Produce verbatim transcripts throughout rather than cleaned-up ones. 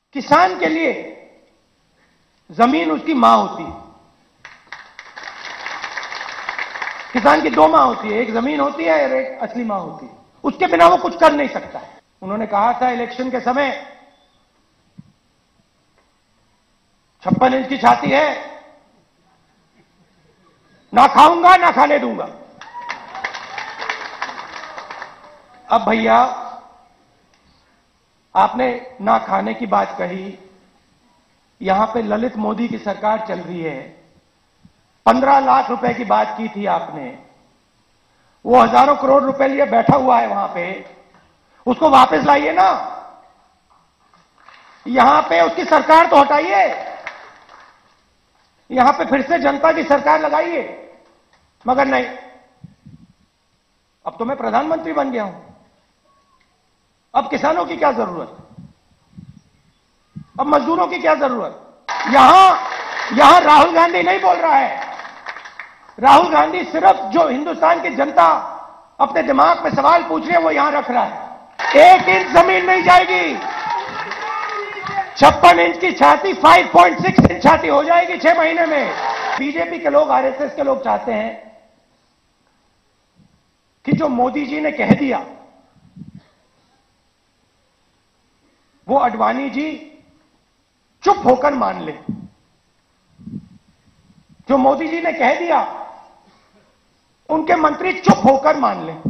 किसान के लिए जमीन उसकी मां होती है। किसान की दो मां होती है, एक जमीन होती है और एक असली मां होती है। उसके बिना वो कुछ कर नहीं सकता है। उन्होंने कहा था इलेक्शन के समय, छप्पन इंच की छाती है, ना खाऊंगा ना खाने दूंगा। अब भैया आपने ना खाने की बात कही, यहां पे ललित मोदी की सरकार चल रही है, पंद्रह लाख रुपए की बात की थी आपने, वो हजारों करोड़ रुपए लिए बैठा हुआ है वहां पे, उसको वापस लाइए ना। यहां पे उसकी सरकार तो हटाइए, यहां पे फिर से जनता की सरकार लगाइए। मगर नहीं, अब तो मैं प्रधानमंत्री बन गया हूं, अब किसानों की क्या जरूरत, अब मजदूरों की क्या जरूरत। यहां यहां राहुल गांधी नहीं बोल रहा है। राहुल गांधी सिर्फ जो हिंदुस्तान की जनता अपने दिमाग में सवाल पूछ रही है वो यहां रख रहा है। एक इंच जमीन नहीं जाएगी, छप्पन इंच की छाती पाँच पॉइंट छह इंच छाती हो जाएगी छह महीने में। बीजेपी के लोग, आरएसएस के लोग चाहते हैं कि जो मोदी जी ने कह दिया वो अडवाणी जी चुप होकर मान ले। जो मोदी जी ने कह दिया उनके मंत्री चुप होकर मान ले।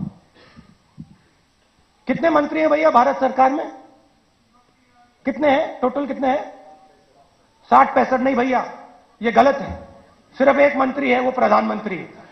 कितने मंत्री हैं भैया भारत सरकार में? कितने हैं टोटल? कितने हैं? साठ पैंसठ नहीं भैया, ये गलत है। सिर्फ एक मंत्री है, वो प्रधानमंत्री है।